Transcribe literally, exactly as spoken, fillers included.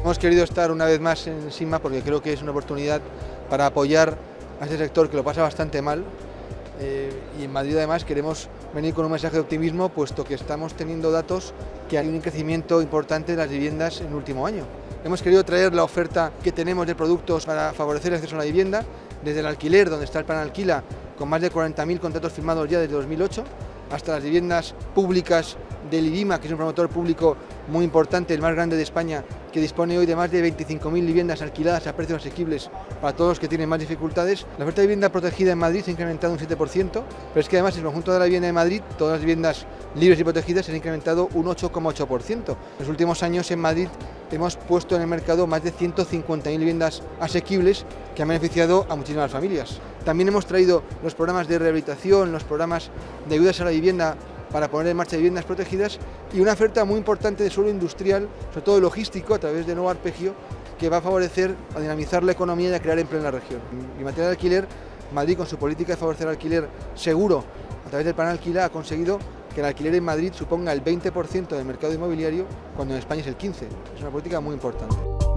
Hemos querido estar una vez más en SINMA porque creo que es una oportunidad para apoyar a este sector que lo pasa bastante mal. Eh, y en Madrid además queremos venir con un mensaje de optimismo, puesto que estamos teniendo datos que hay un crecimiento importante de las viviendas en el último año. Hemos querido traer la oferta que tenemos de productos para favorecer el acceso a la vivienda, desde el alquiler, donde está el plan Alquila, con más de cuarenta mil contratos firmados ya desde dos mil ocho, hasta las viviendas públicas del IBIMA, que es un promotor público muy importante, el más grande de España, que dispone hoy de más de veinticinco mil viviendas alquiladas a precios asequibles para todos los que tienen más dificultades. La oferta de vivienda protegida en Madrid se ha incrementado un siete por ciento, pero es que además en el conjunto de la vivienda de Madrid, todas las viviendas libres y protegidas se han incrementado un ocho coma ocho por ciento. En los últimos años en Madrid hemos puesto en el mercado más de ciento cincuenta mil viviendas asequibles que han beneficiado a muchísimas familias. También hemos traído los programas de rehabilitación, los programas de ayudas a la vivienda para poner en marcha viviendas protegidas y una oferta muy importante de suelo industrial, sobre todo logístico, a través de nuevo Arpegio, que va a favorecer a dinamizar la economía y a crear empleo en la región. En materia de alquiler, Madrid, con su política de favorecer el alquiler seguro a través del plan Alquila, ha conseguido que el alquiler en Madrid suponga el veinte por ciento del mercado inmobiliario, cuando en España es el quince por ciento. Es una política muy importante.